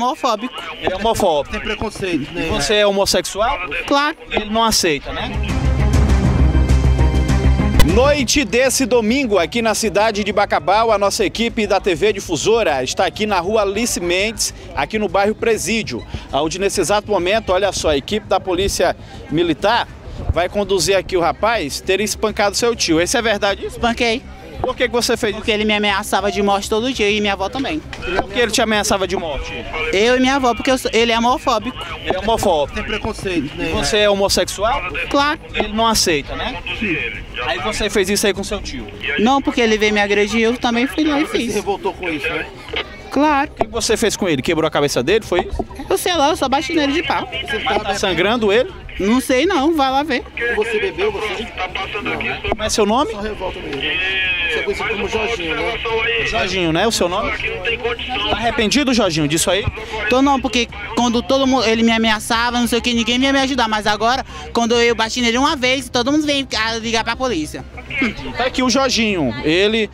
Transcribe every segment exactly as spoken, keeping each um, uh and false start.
homofóbico. Ele é homofóbico. Tem preconceito, né? E você é homossexual? Claro. Ele não aceita, né? Noite desse domingo, aqui na cidade de Bacabal, a nossa equipe da T V Difusora está aqui na rua Alice Mendes, aqui no bairro Presídio, onde nesse exato momento, olha só, a equipe da Polícia Militar vai conduzir aqui o rapaz ter espancado seu tio. Esse é verdade? Espanquei. Por que que você fez isso? Porque ele me ameaçava de morte todo dia e minha avó também. Por que ele te ameaçava de morte? Eu e minha avó, porque eu sou- ele é homofóbico. Ele é homofóbico. Tem preconceito, né? E você é homossexual? Claro. Ele não aceita, né? Aí você fez isso aí com seu tio. Não, porque ele veio me agredir, eu também fui lá e Você se fiz. revoltou com isso, né? Claro. O que você fez com ele? Quebrou a cabeça dele, foi isso? Eu sei lá, eu só bati nele de pau. Mas tá sangrando ele? Não sei não, vai lá ver. Você bebeu, você? Como é seu nome? Só revolta mesmo. Você é conhecido como Jorginho, né? Jorginho, né? O seu nome? Tá arrependido, Jorginho, disso aí? Tô não, porque quando todo mundo, ele me ameaçava, não sei o que, ninguém ia me ajudar. Mas agora, quando eu bati nele uma vez, todo mundo vem ligar pra polícia. Tá aqui o Jorginho. Ele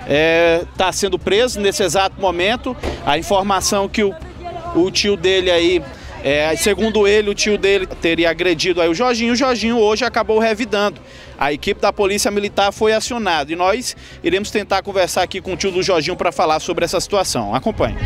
é, tá sendo preso nesse exato momento. A informação que o, o tio dele aí, é, segundo ele, o tio dele teria agredido aí o Jorginho. O Jorginho hoje acabou revidando. A equipe da Polícia Militar foi acionada e nós iremos tentar conversar aqui com o tio do Jorginho para falar sobre essa situação. Acompanhe.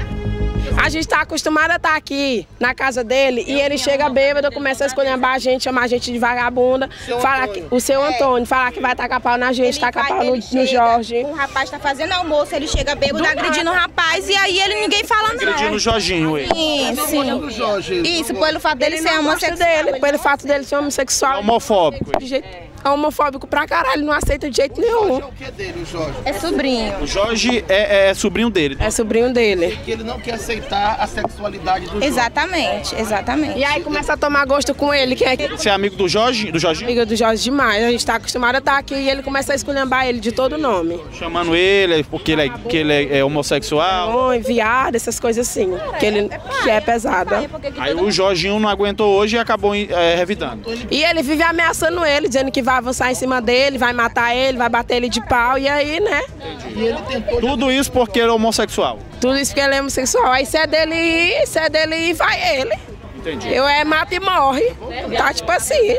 A gente está acostumado a estar aqui na casa dele e ele chega bêbado, começa a esculhambar a gente, chamar a gente de vagabunda, fala que, o seu Antônio, falar que vai tacar pau na gente, tacar pau no, no Jorge. O rapaz tá fazendo almoço, ele chega bêbado, agredindo o rapaz e aí ele ninguém fala nada. Agredindo o Jorginho, ele. Sim, sim. Jorge. Isso, pelo fato dele Ele ser não gosta homossexual. dele, pelo fato dele ser É homossexual. homofóbico. De jeito, é homofóbico pra caralho, ele não aceita de jeito nenhum. O que é dele, o Jorge? É sobrinho. O Jorge é, é sobrinho dele. É sobrinho dele. Que ele não quer aceitar a sexualidade do Jorge. Exatamente, exatamente. E aí começa a tomar gosto com ele, que é Você é amigo do Jorge? Do Jorginho? amigo do Jorge demais. A gente tá acostumado a estar aqui e ele começa a esculhambar ele de todo nome. Chamando ele porque ele é, que ele é, é homossexual. Homem, viado, essas coisas assim. Que ele que é pesada. Aí o Jorginho não aguentou hoje e acabou é, revidando. E ele vive ameaçando ele, dizendo que vai avançar em cima dele, vai matar ele, vai bater ele de pau. E aí, né? E ele tentou... Tudo isso porque ele é homossexual. Tudo isso porque ele é homossexual. Aí se é dele ir, se é dele ir, vai ele. Entendi. Eu é mata e morre. Tá tipo assim.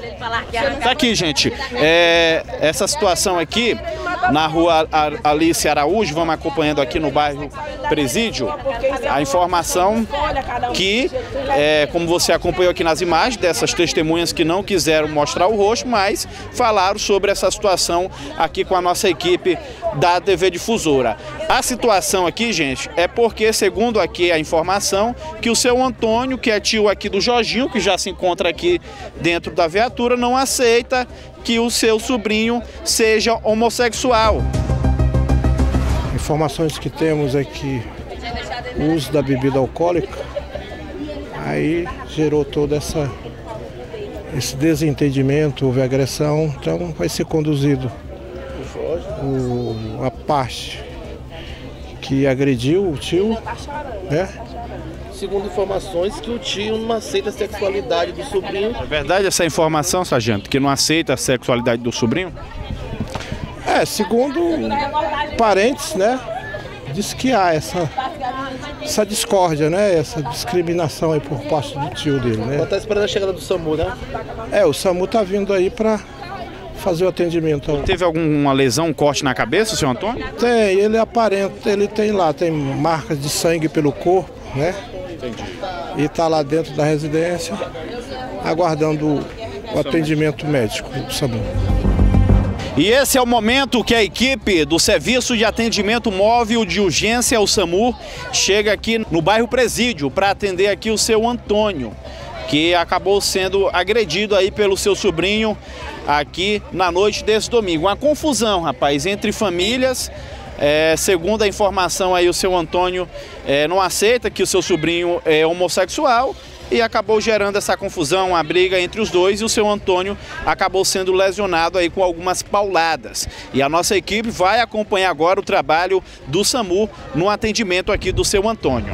Tá aqui, gente. É, essa situação aqui na rua Alice Araújo, vamos acompanhando aqui no bairro Presídio, a informação que, é, como você acompanhou aqui nas imagens, dessas testemunhas que não quiseram mostrar o rosto, mas falaram sobre essa situação aqui com a nossa equipe da T V Difusora. A situação aqui, gente, é porque, segundo aqui a informação, que o seu Antônio, que é tio aqui do Jorginho, que já se encontra aqui dentro da viatura, não aceita que o seu sobrinho seja homossexual. Informações que temos é que o uso da bebida alcoólica aí gerou todo essa, esse desentendimento, houve agressão, então vai ser conduzido o, a parte que agrediu o tio, né? Segundo informações, que o tio não aceita a sexualidade do sobrinho. É verdade essa informação, sargento, que não aceita a sexualidade do sobrinho? É, segundo parentes, né? Diz que há essa, essa discórdia, né? Essa discriminação aí por parte do tio dele, né? Tá esperando a chegada do SAMU, né? É, o SAMU tá vindo aí para fazer o atendimento. Teve alguma lesão, um corte na cabeça, senhor Antônio? Tem, ele aparenta, ele tem lá, tem marcas de sangue pelo corpo, né? Entendi. E tá lá dentro da residência, aguardando o atendimento médico do SAMU. E esse é o momento que a equipe do Serviço de Atendimento Móvel de Urgência, o SAMU, chega aqui no bairro Presídio para atender aqui o seu Antônio, que acabou sendo agredido aí pelo seu sobrinho aqui na noite desse domingo. Uma confusão, rapaz, entre famílias. É, segundo a informação aí, o seu Antônio é, não aceita que o seu sobrinho é homossexual e acabou gerando essa confusão, a briga entre os dois, e o seu Antônio acabou sendo lesionado aí com algumas pauladas. E a nossa equipe vai acompanhar agora o trabalho do SAMU no atendimento aqui do seu Antônio.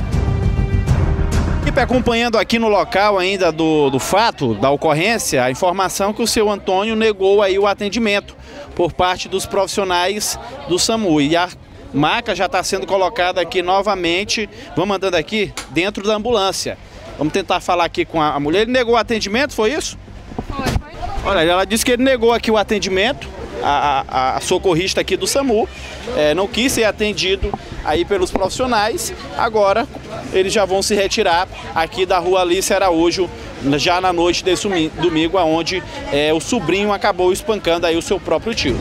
Equipe acompanhando aqui no local ainda do, do fato, da ocorrência, a informação que o seu Antônio negou aí o atendimento por parte dos profissionais do SAMU. E a Maca já está sendo colocada aqui novamente. Vamos andando aqui dentro da ambulância. Vamos tentar falar aqui com a mulher. Ele negou o atendimento, foi isso? Foi, foi. Olha, ela disse que ele negou aqui o atendimento. A, a, a socorrista aqui do SAMU é, não quis ser atendido aí pelos profissionais. Agora eles já vão se retirar aqui da rua Alice Araújo, já na noite desse domingo, onde é, o sobrinho acabou espancando aí o seu próprio tio.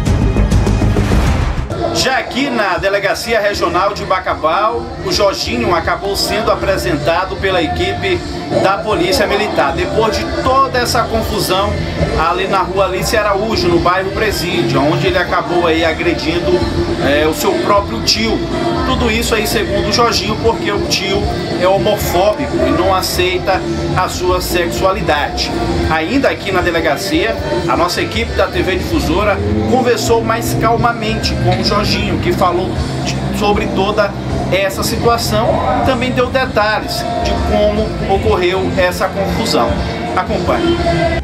Já aqui na Delegacia Regional de Bacabal, o Jorginho acabou sendo apresentado pela equipe da Polícia Militar. Depois de toda essa confusão ali na rua Alice Araújo, no bairro Presídio, onde ele acabou aí agredindo é, o seu próprio tio. Tudo isso aí segundo o Jorginho, porque o tio é homofóbico e não aceita a sua sexualidade. Ainda aqui na delegacia, a nossa equipe da T V Difusora conversou mais calmamente com o Jorginho, que falou sobre toda essa situação, também deu detalhes de como ocorreu essa confusão. Acompanhe.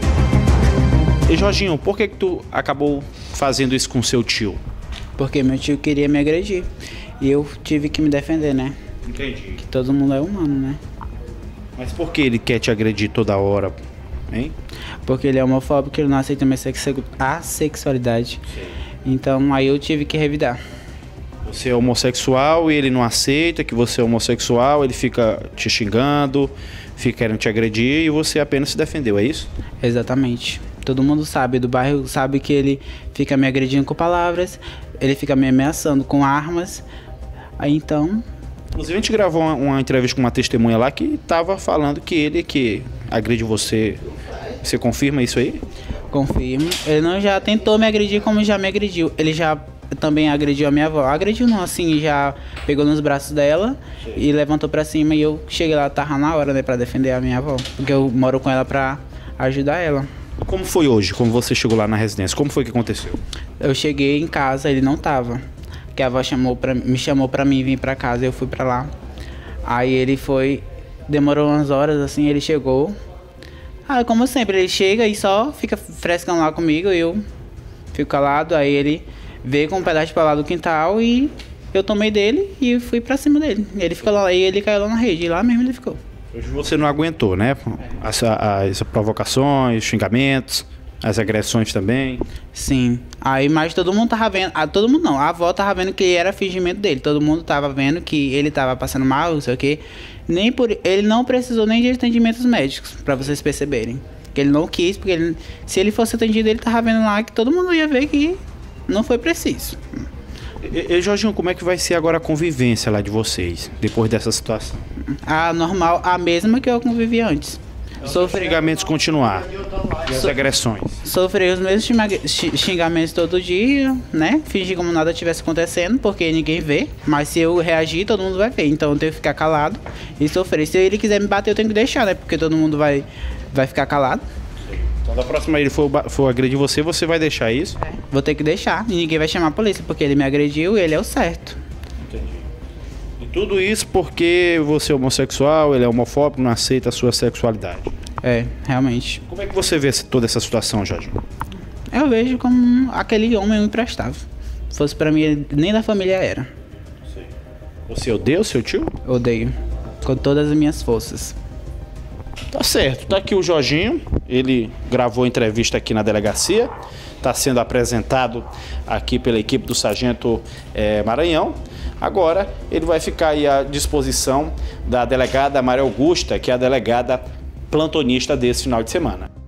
E Jorginho, por que que tu acabou fazendo isso com seu tio? Porque meu tio queria me agredir e eu tive que me defender, né? Entendi. Que todo mundo é humano, né? Mas por que ele quer te agredir toda hora, hein? Porque ele é homofóbico, ele não aceita minha sexu- a sexualidade. Sim. Então aí eu tive que revidar. Você é homossexual e ele não aceita que você é homossexual, ele fica te xingando, fica querendo te agredir e você apenas se defendeu, é isso? Exatamente. Todo mundo sabe do bairro, sabe que ele fica me agredindo com palavras, ele fica me ameaçando com armas. Aí então... Inclusive a gente gravou uma, uma entrevista com uma testemunha lá que estava falando que ele que agride você. Você confirma isso aí? Confirmo. Ele não já tentou me agredir como já me agrediu. Ele já também agrediu a minha avó. Agrediu não, assim, já pegou nos braços dela. Sim. E levantou pra cima e eu cheguei lá, tava na hora, né, pra defender a minha avó. Porque eu moro com ela pra ajudar ela. Como foi hoje, como você chegou lá na residência? Como foi que aconteceu? Eu cheguei em casa, ele não tava. Que a avó chamou pra, me chamou pra mim vir pra casa, eu fui pra lá. Aí ele foi, demorou umas horas assim, ele chegou. Ah, como sempre, ele chega e só fica frescando lá comigo, eu fico calado, aí ele veio com um pedaço pra lá do quintal e eu tomei dele e fui pra cima dele. Ele ficou lá e ele caiu lá na rede, e lá mesmo ele ficou. Hoje você não aguentou, né? As, as provocações, xingamentos, as agressões também. Sim. Aí, mas todo mundo tava vendo, ah, todo mundo não, a avó tava vendo que era fingimento dele, todo mundo tava vendo que ele tava passando mal, não sei o quê. Nem por, ele não precisou nem de atendimentos médicos, pra vocês perceberem. Que ele não quis, porque ele, se ele fosse atendido, ele tava vendo lá que todo mundo ia ver que não foi preciso. E, e Jorginho, como é que vai ser agora a convivência lá de vocês, depois dessa situação? A normal, a mesma que eu convivi antes. Os xingamentos continuar, e as agressões. Sofri os mesmos xingamentos todo dia, né? Fingir como nada tivesse acontecendo, porque ninguém vê. Mas se eu reagir, todo mundo vai ver. Então eu tenho que ficar calado e sofrer. Se ele quiser me bater, eu tenho que deixar, né? Porque todo mundo vai, vai ficar calado. Então da próxima ele for, for agredir você, você vai deixar isso? É, vou ter que deixar. E ninguém vai chamar a polícia, porque ele me agrediu e ele é o certo. Entendi. E tudo isso porque você é homossexual, ele é homofóbico, não aceita a sua sexualidade. É, realmente. Como é que você vê toda essa situação, Jorge? Eu vejo como aquele homem imprestável. Se fosse pra mim, nem da família era. Sim. Você odeia o seu tio? Odeio. Com todas as minhas forças. Tá certo. Tá aqui o Jorginho. Ele gravou entrevista aqui na delegacia. Está sendo apresentado aqui pela equipe do Sargento é, Maranhão. Agora ele vai ficar aí à disposição da delegada Maria Augusta, que é a delegada plantonista desse final de semana.